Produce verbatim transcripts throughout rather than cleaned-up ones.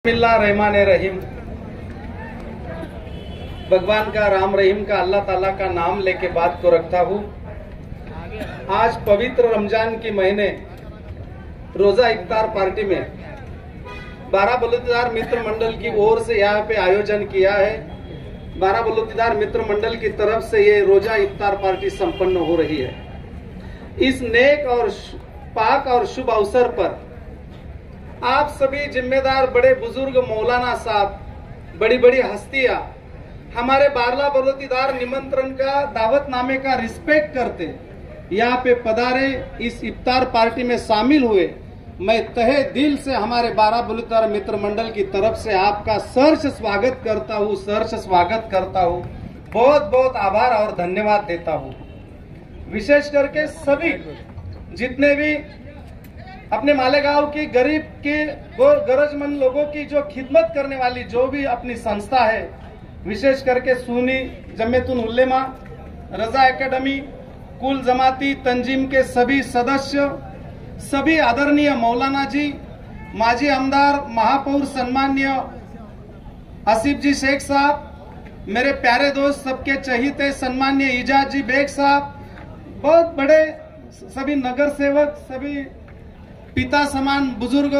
बिस्मिल्लाहिर्रहमानिर्रहीम। भगवान का राम रहीम का अल्लाह ताला का नाम लेके बात को रखता हूँ। आज पवित्र रमजान के महीने रोजा इफ्तार पार्टी में बारह बलूचीदार मित्र मंडल की ओर से यहाँ पे आयोजन किया है। बारह बलूचीदार मित्र मंडल की तरफ से ये रोजा इफ्तार पार्टी संपन्न हो रही है। इस नेक और पाक और शुभ अवसर पर आप सभी जिम्मेदार बड़े बुजुर्ग मौलाना साहब, बड़ी बड़ी हस्तियां हमारे बारह बलूचीदार निमंत्रण का दावतनामे का रिस्पेक्ट करते यहाँ पे पधारे, इस इफ्तार पार्टी में शामिल हुए। मैं तहे दिल से हमारे बारह बलूचीदार मित्र मंडल की तरफ से आपका सहर्ष स्वागत करता हूँ सहर्ष स्वागत करता हूँ। बहुत बहुत आभार और धन्यवाद देता हूँ। विशेष करके सभी जितने भी अपने मालेगांव की गरीब के गरजमंद लोगों की जो खिदमत करने वाली जो भी अपनी संस्था है, विशेष करके सुन्नी जमीयतुल उलेमा, रजा एकेडमी, कुल जमाती तंजीम के सभी सदस्य, सभी आदरणीय मौलाना जी, माजी आमदार महापौर सन्मान्य आसिफ जी शेख साहब, मेरे प्यारे दोस्त सबके चहीते सन्मान्य इजाज जी बेग साहब, बहुत बड़े सभी नगर सेवक, सभी पिता समान बुजुर्ग,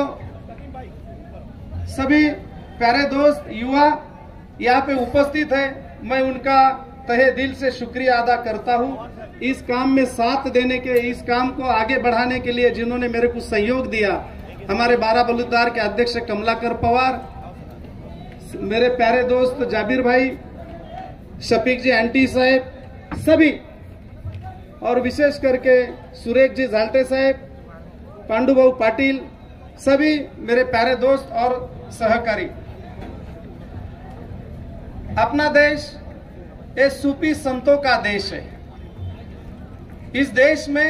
सभी प्यारे दोस्त युवा यहाँ पे उपस्थित है। मैं उनका तहे दिल से शुक्रिया अदा करता हूँ। इस काम में साथ देने के, इस काम को आगे बढ़ाने के लिए जिन्होंने मेरे को सहयोग दिया, हमारे बारह बलूचीदार के अध्यक्ष कमलाकर पवार, मेरे प्यारे दोस्त जाबिर भाई, शफीक जी एंटी साहब, सभी, और विशेष करके सुरेश जी झालटे साहब, पांडुभाऊ पाटिल, सभी मेरे प्यारे दोस्त और सहकारी। अपना देश ये सूफी संतों का देश है। इस देश में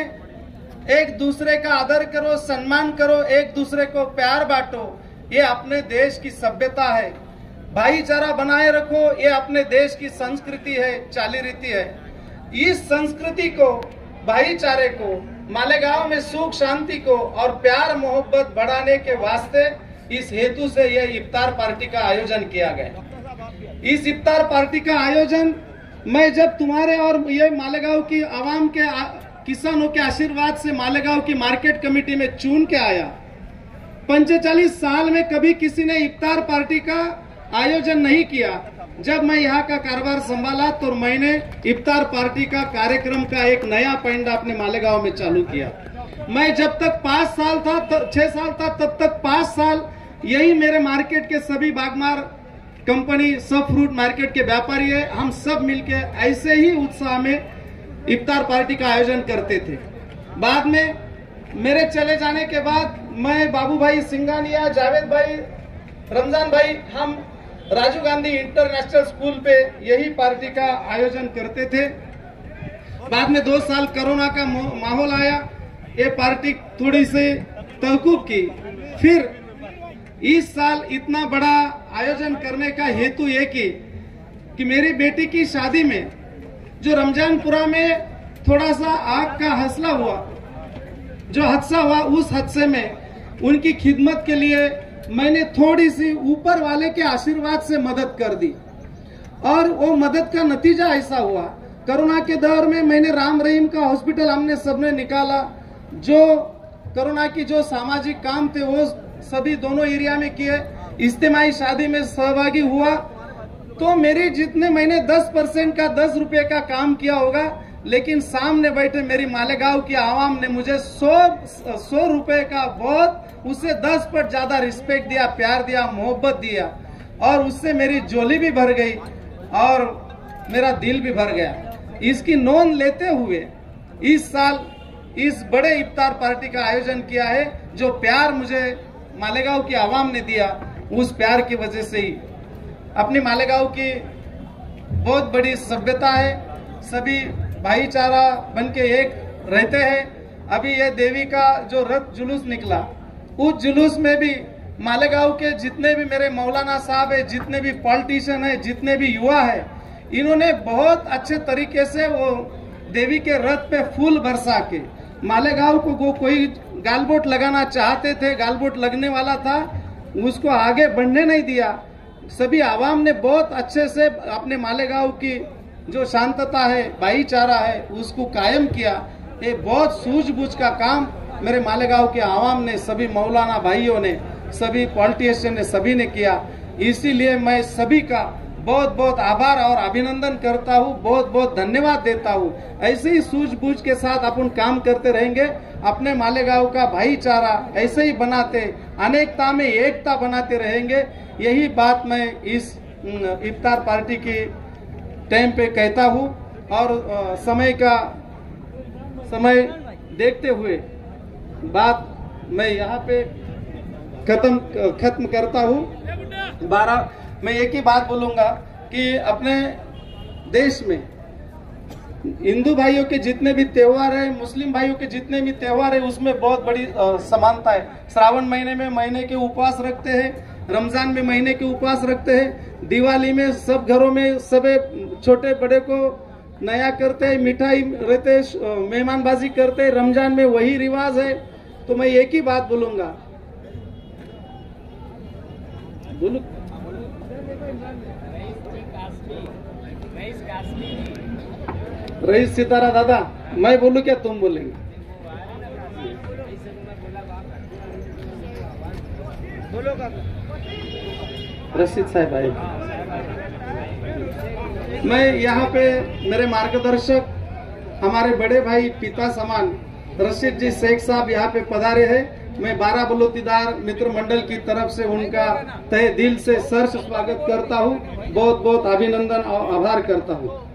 एक दूसरे का आदर करो, सम्मान करो, एक दूसरे को प्यार बांटो, ये अपने देश की सभ्यता है। भाईचारा बनाए रखो, ये अपने देश की संस्कृति है, चाली रीति है। इस संस्कृति को, भाईचारे को, मालेगांव में सुख शांति को और प्यार मोहब्बत बढ़ाने के वास्ते इस हेतु से यह इफ्तार पार्टी का आयोजन किया गया। इस इफ्तार पार्टी का आयोजन मैं जब तुम्हारे और ये मालेगांव की आवाम के किसानों के आशीर्वाद से मालेगांव की मार्केट कमेटी में चुन के आया, पंचालीस साल में कभी किसी ने इफ्तार पार्टी का आयोजन नहीं किया। जब मैं यहाँ का कारोबार संभाला तो मैंने इफ्तार पार्टी का कार्यक्रम का एक नया पॉइंट अपने मालेगांव में चालू किया। मैं जब तक पांच साल था, छह साल था, तब तक पांच साल यही मेरे मार्केट के सभी बागमार कंपनी, सब फ्रूट मार्केट के व्यापारी है, हम सब मिलके ऐसे ही उत्साह में इफ्तार पार्टी का आयोजन करते थे। बाद में मेरे चले जाने के बाद मैं बाबू भाई सिंघानिया, जावेद भाई, रमजान भाई, हम राजीव गांधी इंटरनेशनल स्कूल पे यही पार्टी का आयोजन करते थे। बाद में दो साल कोरोना का माहौल आया, ये पार्टी थोड़ी सी तवकूफ की। फिर इस साल इतना बड़ा आयोजन करने का हेतु ये की कि मेरी बेटी की शादी में जो रमजानपुरा में थोड़ा सा आग का हौसला हुआ, जो हादसा हुआ, उस हादसे में उनकी खिदमत के लिए मैंने थोड़ी सी ऊपर वाले के आशीर्वाद से मदद कर दी। और वो मदद का नतीजा ऐसा हुआ, कोरोना के दौर में मैंने राम रहीम का हॉस्पिटल हमने सबने निकाला। जो कोरोना की जो सामाजिक काम थे वो सभी दोनों एरिया में किए। इज्तिमाई शादी में सहभागी हुआ तो मेरी जितने मैंने दस परसेंट का दस रुपए का काम किया होगा, लेकिन सामने बैठे मेरी मालेगांव की आवाम ने मुझे सौ सौ रुपए का बहुत, उससे दस पर ज्यादा रिस्पेक्ट दिया, प्यार दिया, मोहब्बत दिया, और उससे मेरी झोली भी भर गई और मेरा दिल भी भर गया। इसकी नोंद लेते हुए इस साल इस बड़े इफ्तार पार्टी का आयोजन किया है। जो प्यार मुझे मालेगांव की आवाम ने दिया, उस प्यार की वजह से ही अपनी मालेगांव की बहुत बड़ी सभ्यता है, सभी भाईचारा बन के एक रहते हैं। अभी ये देवी का जो रथ जुलूस निकला, उस जुलूस में भी मालेगांव के जितने भी मेरे मौलाना साहब है, जितने भी पॉलिटिशियन है, जितने भी युवा है, इन्होंने बहुत अच्छे तरीके से वो देवी के रथ पे फूल बरसा के मालेगांव को, को कोई गालबोट लगाना चाहते थे, गालबोट लगने वाला था, उसको आगे बढ़ने नहीं दिया। सभी आवाम ने बहुत अच्छे से अपने मालेगांव की जो शांतता है, भाईचारा है, उसको कायम किया। ये बहुत सूझबूझ का काम मेरे मालेगांव के आवाम ने, सभी मौलाना भाइयों ने, सभी पॉलिटिशियन ने, सभी ने किया। इसीलिए मैं सभी का बहुत बहुत आभार और अभिनंदन करता हूँ, बहुत बहुत धन्यवाद देता हूँ। ऐसे ही सूझबूझ के साथ अपन काम करते रहेंगे, अपने मालेगांव का भाईचारा ऐसे ही बनाते, अनेकता में एकता बनाते रहेंगे। यही बात मैं इस इफ्तार पार्टी की टाइम पे कहता हूँ। और समय का समय देखते हुए बात मैं यहाँ पे खत्म खत्म करता हूँ। बारह मैं एक ही बात बोलूंगा कि अपने देश में हिंदू भाइयों के जितने भी त्योहार है, मुस्लिम भाइयों के जितने भी त्योहार है, उसमें बहुत बड़ी समानता है। श्रावण महीने में महीने के उपवास रखते हैं, रमजान में महीने के उपवास रखते हैं, दिवाली में सब घरों में सब छोटे बड़े को नया करते हैं, मिठाई रहते, मेहमानबाजी करते हैं। रमजान में वही रिवाज है। तो मैं एक ही बात बोलूंगा, बोलू रईस सितारा दादा, मैं बोलू क्या तुम बोलेंगे? रशीद साहब आए। मैं यहाँ पे मेरे मार्गदर्शक, हमारे बड़े भाई, पिता समान रशीद जी शेख साहब यहाँ पे पधारे हैं। मैं बारह बलूतीदार मित्र मंडल की तरफ से उनका तहे दिल से सहर्ष स्वागत करता हूँ, बहुत बहुत अभिनंदन और आभार करता हूँ।